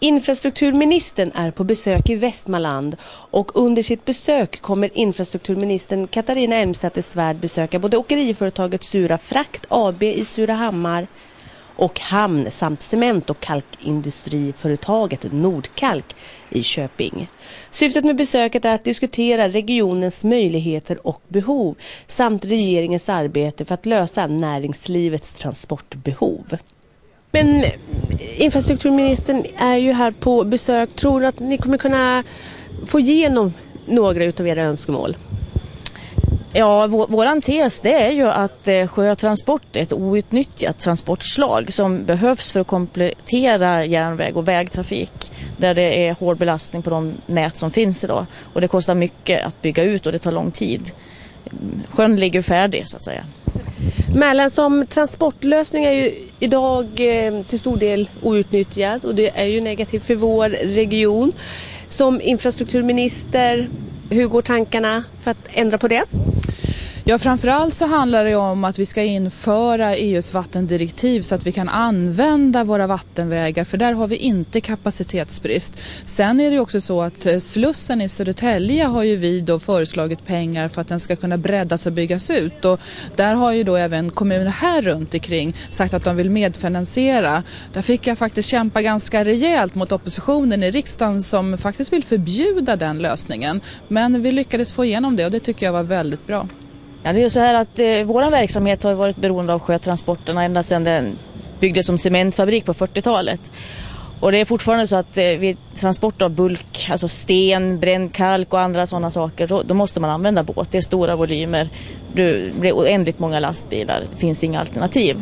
Infrastrukturministern är på besök i Västmanland och under sitt besök kommer infrastrukturministern Katarina Elmsäter-Svärd besöka både åkeriföretaget Sura Frakt AB i Surahammar och hamn samt cement- och kalkindustriföretaget Nordkalk i Köping. Syftet med besöket är att diskutera regionens möjligheter och behov samt regeringens arbete för att lösa näringslivets transportbehov. Men infrastrukturministern är ju här på besök. Tror du att ni kommer kunna få igenom några utav era önskemål? Ja, våran tes det är ju att sjötransport är ett outnyttjat transportslag som behövs för att komplettera järnväg och vägtrafik där det är hård belastning på de nät som finns idag. Och det kostar mycket att bygga ut och det tar lång tid. Sjön ligger färdig så att säga. Mälaren som transportlösning är ju idag till stor del outnyttjad och det är ju negativt för vår region. Som infrastrukturminister, hur går tankarna för att ändra på det? Ja, framförallt så handlar det om att vi ska införa EUs vattendirektiv så att vi kan använda våra vattenvägar, för där har vi inte kapacitetsbrist. Sen är det också så att Slussen i Södertälje har ju vi då föreslagit pengar för att den ska kunna breddas och byggas ut, och där har ju då även kommuner här runt omkring sagt att de vill medfinansiera. Där fick jag faktiskt kämpa ganska rejält mot oppositionen i riksdagen som faktiskt vill förbjuda den lösningen, men vi lyckades få igenom det och det tycker jag var väldigt bra. Ja, det är ju så här att vår verksamhet har varit beroende av sjötransporterna ända sedan den byggdes som cementfabrik på 40-talet. Och det är fortfarande så att vid transport av bulk, alltså sten, bränd kalk och andra sådana saker, då måste man använda båt. Det är stora volymer, det blir oändligt många lastbilar, det finns inga alternativ.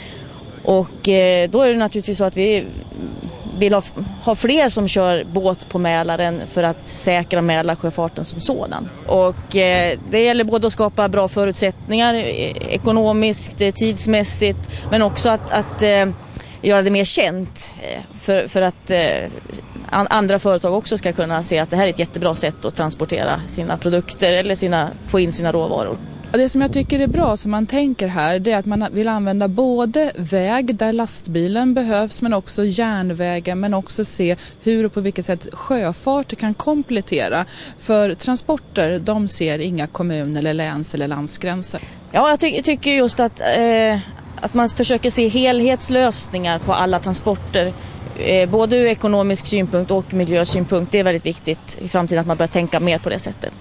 Och då är det naturligtvis så att vi vill ha fler som kör båt på Mälaren för att säkra Mälarsjöfarten som sådan. Och det gäller både att skapa bra förutsättningar ekonomiskt, tidsmässigt, men också att göra det mer känt för att andra företag också ska kunna se att det här är ett jättebra sätt att transportera sina produkter eller få in sina råvaror. Och det som jag tycker är bra som man tänker här, det är att man vill använda både väg där lastbilen behövs men också järnvägen, men också se hur och på vilket sätt sjöfart kan komplettera. För transporter, de ser inga kommun- eller läns- eller landsgränser. Ja, jag tycker just att man försöker se helhetslösningar på alla transporter. Både ur ekonomisk synpunkt och miljösynpunkt. Det är väldigt viktigt i framtiden att man börjar tänka mer på det sättet.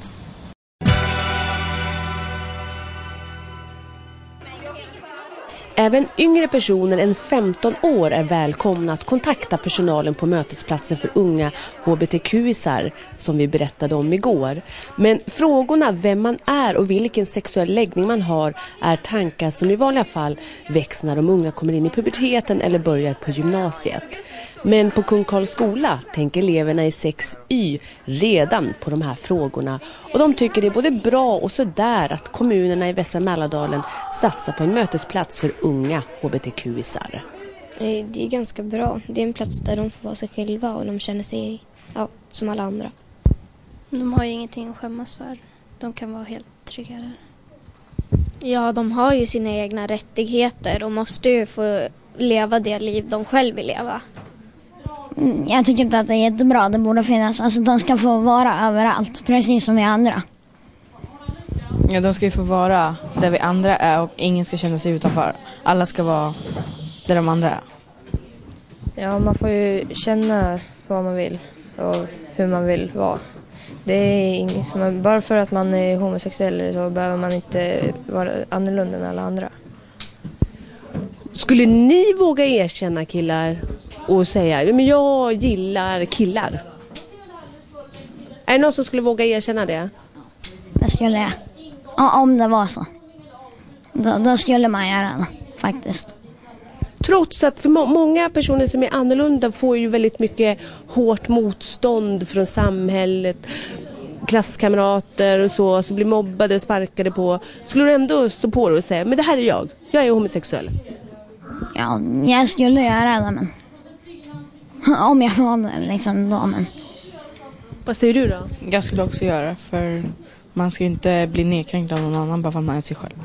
Även yngre personer än 15 år är välkomna att kontakta personalen på mötesplatsen för unga hbtqisar som vi berättade om igår. Men frågorna vem man är och vilken sexuell läggning man har är tankar som i vanliga fall väcks när de unga kommer in i puberteten eller börjar på gymnasiet. Men på Kung Karls skola tänker eleverna i 6Y redan på de här frågorna. Och de tycker det är både bra och så där att kommunerna i Västra Mälardalen satsar på en mötesplats för unga hbtqisar. Det är ganska bra. Det är en plats där de får vara sig själva och de känner sig som alla andra. De har ju ingenting att skämmas för. De kan vara helt trygga där. Ja, de har ju sina egna rättigheter och måste ju få leva det liv de själv vill leva. Jag tycker inte att det är jättebra. Det borde finnas. Alltså de ska få vara överallt, precis som vi andra. Ja, de ska ju få vara där vi andra är och ingen ska känna sig utanför. Alla ska vara där de andra är. Ja, man får ju känna vad man vill och hur man vill vara. Det är bara för att man är homosexuell så behöver man inte vara annorlunda än alla andra. Skulle ni våga erkänna killar och säga men jag gillar killar? Är det någon som skulle våga erkänna det? Det skulle jag. Om det var så. Då skulle man göra det faktiskt. Trots att för många personer som är annorlunda får ju väldigt mycket hårt motstånd från samhället, klasskamrater och så blir mobbade, sparkade på. Skulle du ändå stå på det och säga men det här är jag är homosexuell? Ja, jag skulle göra det, men om jag var där liksom då, men. Vad säger du då? Jag skulle också göra, för man ska inte bli nedkränkt av någon annan bara för att man är sig själv.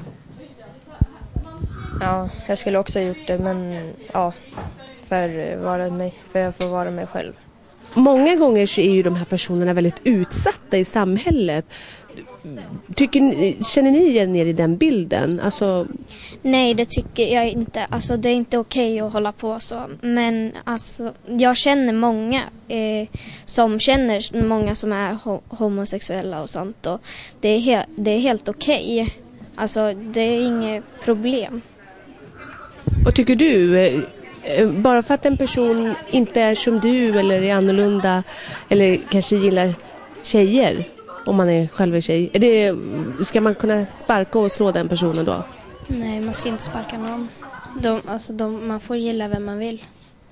Ja, jag skulle också ha gjort det, men för jag får vara mig själv. många gånger så är ju de här personerna väldigt utsatta i samhället. Känner ni igen er i den bilden? Alltså... Nej, det tycker jag inte. Alltså, det är inte okej att hålla på så. Men alltså, jag känner många som känner många som är homosexuella och sånt. Och det är helt okej. Alltså, det är inget problem. Vad tycker du? Bara för att en person inte är som du eller är annorlunda eller kanske gillar tjejer, om man är själv en tjej, ska man kunna sparka och slå den personen då? Nej, man ska inte sparka någon. Man får gilla vem man vill.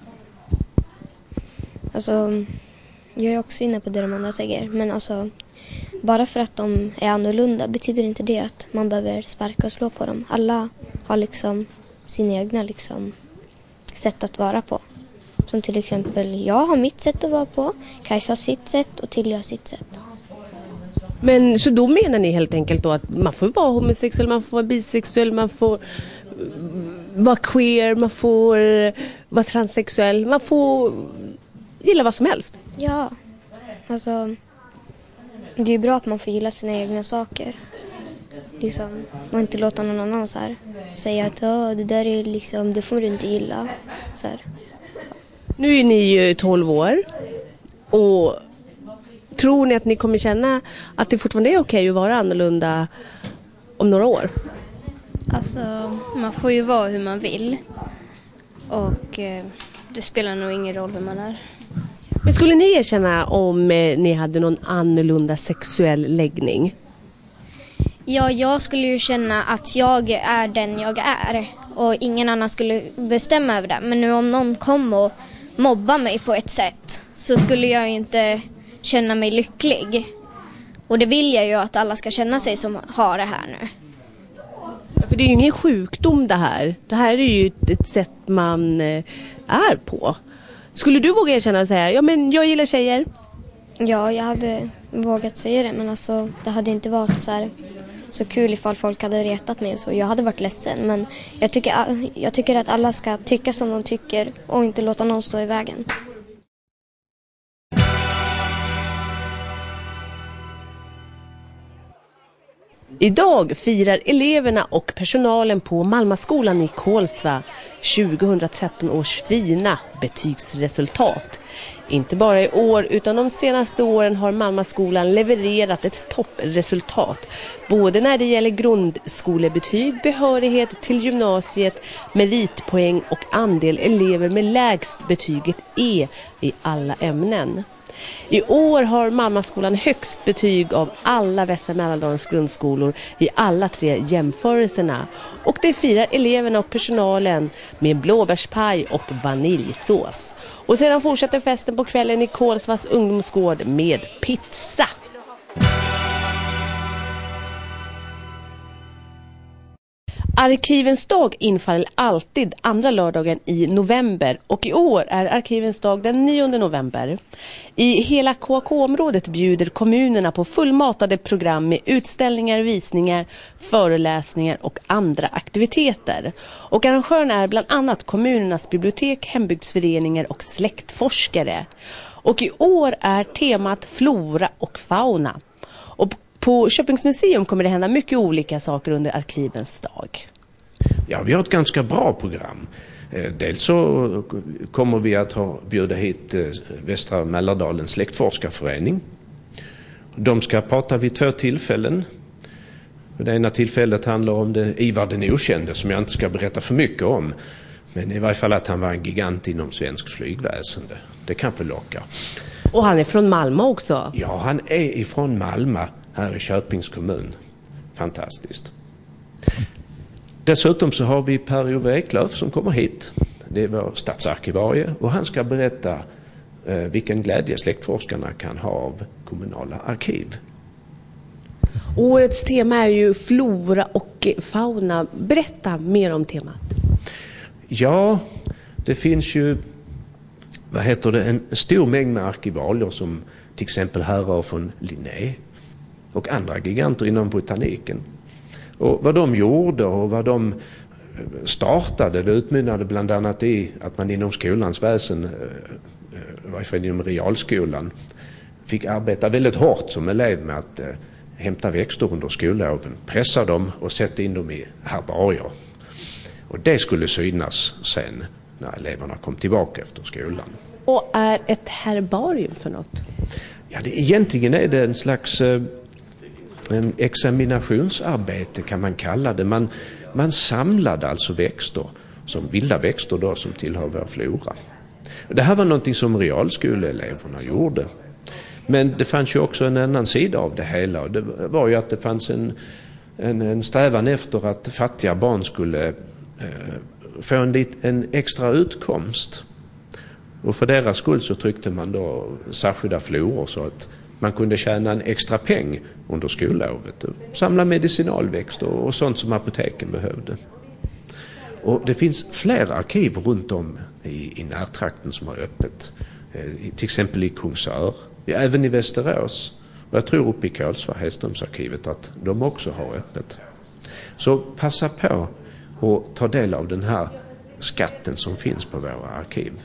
Alltså, jag är också inne på det de andra säger. Men alltså, bara för att de är annorlunda betyder inte det att man behöver sparka och slå på dem. Alla har liksom sina egna sätt att vara på. Som till exempel, jag har mitt sätt att vara på, Kajsa har sitt sätt och Tilly har sitt sätt. Men så då menar ni helt enkelt då att man får vara homosexuell, man får vara bisexuell, man får vara queer, man får vara transsexuell, man får gilla vad som helst? Ja, alltså det är bra att man får gilla sina egna saker. Och inte låta någon annan säga att det där är det får du inte gilla. Så här. Nu är ni ju 12 år och tror ni att ni kommer känna att det fortfarande är okej att vara annorlunda om några år? Alltså, man får ju vara hur man vill. Och det spelar nog ingen roll hur man är. Men skulle ni erkänna om ni hade någon annorlunda sexuell läggning? Ja, jag skulle ju känna att jag är den jag är. Och ingen annan skulle bestämma över det. Men nu om någon kom och mobbar mig på ett sätt så skulle jag ju inte känna mig lycklig. Och det vill jag ju att alla ska känna sig som har det här nu. För det är ju ingen sjukdom det här. Det här är ju ett sätt man är på. Skulle du våga erkänna och säga, ja men jag gillar tjejer? Ja, jag hade vågat säga det, men alltså det hade inte varit så kul ifall folk hade retat mig och så. Jag hade varit ledsen, men jag tycker att alla ska tycka som de tycker och inte låta någon stå i vägen. Idag firar eleverna och personalen på Malmaskolan i Kolsva 2013 års fina betygsresultat. Inte bara i år utan de senaste åren har Malmaskolan levererat ett toppresultat. Både när det gäller grundskolebetyg, behörighet till gymnasiet, meritpoäng och andel elever med lägst betyget E i alla ämnen. I år har Malmaskolan högst betyg av alla Västra Mälardalens grundskolor i alla 3 jämförelserna. Och det firar eleverna och personalen med blåbärspaj och vaniljsås. Och sedan fortsätter festen på kvällen i Kolsvas ungdomsgård med pizza. Arkivens dag infaller alltid andra lördagen i november och i år är Arkivens dag den 9 november. I hela KK-området bjuder kommunerna på fullmatade program med utställningar, visningar, föreläsningar och andra aktiviteter. Och arrangörerna är bland annat kommunernas bibliotek, hembygdsföreningar och släktforskare. Och i år är temat flora och fauna. Och på Köpings museum kommer det hända mycket olika saker under Arkivens dag. Ja, vi har ett ganska bra program. Dels så kommer vi att bjuda hit Västra Mälardalens släktforskarförening. De ska prata vid 2 tillfällen. Det ena tillfället handlar om Ivar den okände, som jag inte ska berätta för mycket om. Men i varje fall att han var en gigant inom svensk flygväsende. Det kan förlocka. Och han är från Malmö också? Ja, han är ifrån Malmö här i Köpings kommun. Fantastiskt. Dessutom så har vi Per-Ove Eklöf som kommer hit. Det är vår stadsarkivarie och han ska berätta vilken glädje släktforskarna kan ha av kommunala arkiv. Årets tema är ju flora och fauna. Berätta mer om temat. Ja, det finns ju en stor mängd med arkivalier som till exempel härrör från Linné och andra giganter inom botaniken. Och vad de gjorde och vad de startade, det utmynnade bland annat i att man inom skolans väsen varje fall inom realskolan, fick arbeta väldigt hårt som elev med att hämta växter under skolloven, pressa dem och sätta in dem i herbarier. Och det skulle synas sen när eleverna kom tillbaka efter skolan. Och är ett herbarium för något? Ja, egentligen är det en slags en examinationsarbete kan man kalla det. Man samlade alltså växter, som vilda växter då, som tillhör vår flora. Det här var någonting som realskoleeleverna gjorde. Men det fanns ju också en annan sida av det hela. Och det var ju att det fanns en strävan efter att fattiga barn skulle få en extra utkomst. Och för deras skull så tryckte man då särskilda floror så att man kunde tjäna en extra peng under skollovet. Samla medicinalväxter och sånt som apoteken behövde. Och det finns flera arkiv runt om i närtrakten som har öppet. Till exempel i Kungsör, även i Västerås. Och jag tror uppe i Kolsva, Hedströmsarkivet, att de också har öppet. Så passa på och ta del av den här skatten som finns på våra arkiv.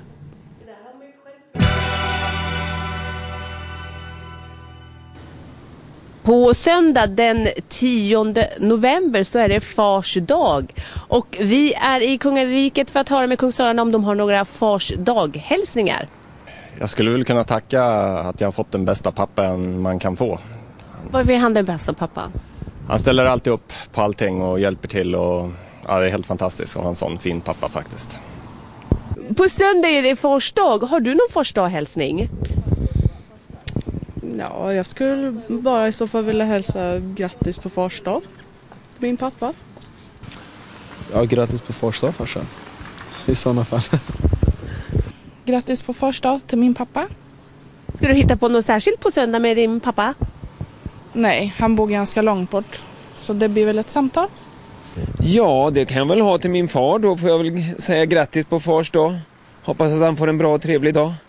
På söndag den 10 november så är det Fars dag. Och vi är i kungariket för att höra med kungsörarna om de har några Fars dag-hälsningar. Jag skulle väl kunna tacka att jag har fått den bästa pappan man kan få. Vad är han den bästa pappan? Han ställer alltid upp på allting och hjälper till. Och, ja, det är helt fantastiskt att ha en sån fin pappa faktiskt. På söndag är det Fars dag. Har du någon Fars dag-hälsning? Ja, jag skulle bara i så fall vilja hälsa grattis på Fars dag till min pappa. Ja, grattis på Fars dag farsan. I sådana fall. Grattis på Fars dag till min pappa. Ska du hitta på något särskilt på söndag med din pappa? Nej, han bor ganska långt bort. Så det blir väl ett samtal. Ja, det kan jag väl ha till min far. Då får jag väl säga grattis på Fars dag. Hoppas att han får en bra och trevlig dag.